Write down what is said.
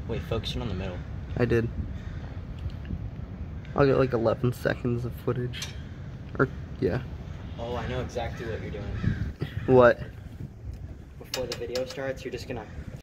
Wait, focusing on the middle. I did. I'll get like 11 seconds of footage. Or, yeah. Oh, I know exactly what you're doing. What? Before the video starts, you're just gonna